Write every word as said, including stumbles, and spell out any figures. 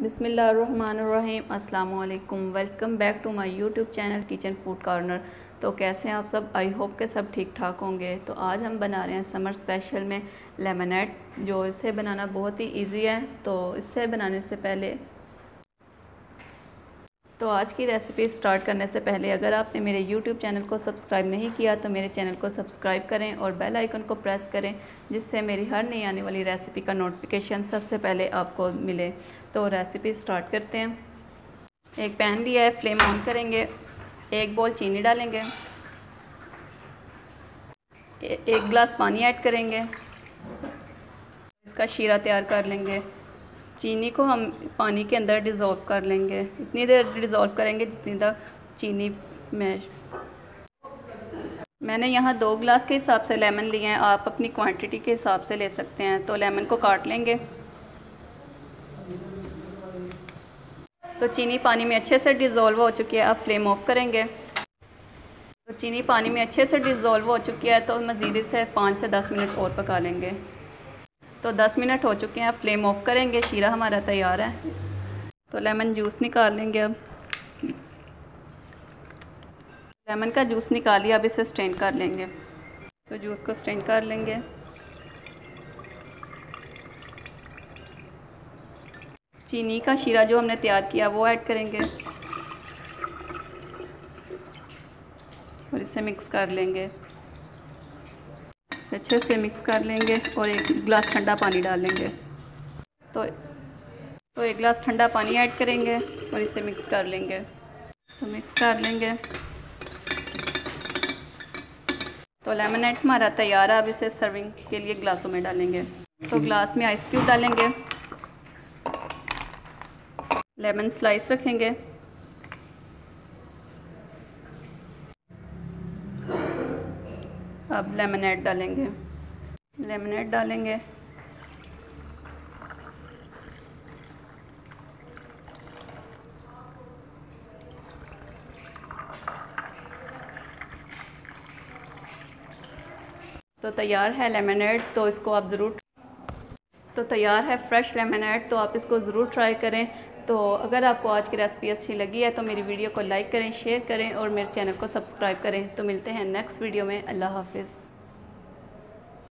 बिस्मिल्लाहिर्रहमानिर्रहीम अस्सलाम वालेकुम। Welcome back to my YouTube channel kitchen food corner. तो कैसे हैं आप सब? आई होप के सब ठीक ठाक होंगे। तो आज हम बना रहे हैं समर स्पेशल में लेमनेड, जो इसे बनाना बहुत ही इजी है। तो इससे बनाने से पहले तो आज की रेसिपी स्टार्ट करने से पहले अगर आपने मेरे यूट्यूब चैनल को सब्सक्राइब नहीं किया तो मेरे चैनल को सब्सक्राइब करें और बेल आइकन को प्रेस करें, जिससे मेरी हर नई आने वाली रेसिपी का नोटिफिकेशन सबसे पहले आपको मिले। तो रेसिपी स्टार्ट करते हैं। एक पैन लिया है, फ्लेम ऑन करेंगे, एक बोल चीनी डालेंगे, एक गिलास पानी ऐड करेंगे, इसका शीरा तैयार कर लेंगे। चीनी को हम पानी के अंदर डिज़ोल्व कर लेंगे, इतनी देर डिज़ोल्व करेंगे जितनी तक चीनी में। मैंने यहाँ दो गिलास के हिसाब से लेमन लिए हैं, आप अपनी क्वांटिटी के हिसाब से ले सकते हैं। तो लेमन को काट लेंगे। तो चीनी पानी में अच्छे से डिज़ोल्व हो चुकी है, अब फ्लेम ऑफ करेंगे। तो चीनी पानी में अच्छे से डिज़ोल्व हो चुकी है, तो मज़ीद इसे पाँच से दस मिनट और पका लेंगे। तो दस मिनट हो चुके हैं, फ्लेम ऑफ करेंगे। शीरा हमारा तैयार है। तो लेमन जूस निकाल लेंगे। अब लेमन का जूस निकालिए, अब इसे स्ट्रेन कर लेंगे। तो जूस को स्ट्रेन कर लेंगे। चीनी का शीरा जो हमने तैयार किया वो ऐड करेंगे और इसे मिक्स कर लेंगे। अच्छे से मिक्स कर लेंगे और एक गिलास ठंडा पानी डाल लेंगे। तो तो एक गिलास ठंडा पानी ऐड करेंगे और इसे मिक्स कर लेंगे। तो मिक्स कर लेंगे। तो लेमनेड हमारा तैयार है। अब इसे सर्विंग के लिए गिलासों में डालेंगे। तो ग्लास में आइस क्यूब डालेंगे, लेमन स्लाइस रखेंगे, अब लेमनेड डालेंगे, लेमनेड डालेंगे, तो तैयार है लेमनेड। तो इसको आप ज़रूर तो तैयार है फ्रेश लेमनेड, तो आप इसको ज़रूर ट्राई करें। तो अगर आपको आज की रेसिपी अच्छी लगी है तो मेरी वीडियो को लाइक करें, शेयर करें और मेरे चैनल को सब्सक्राइब करें। तो मिलते हैं नेक्स्ट वीडियो में। अल्लाह हाफिज़।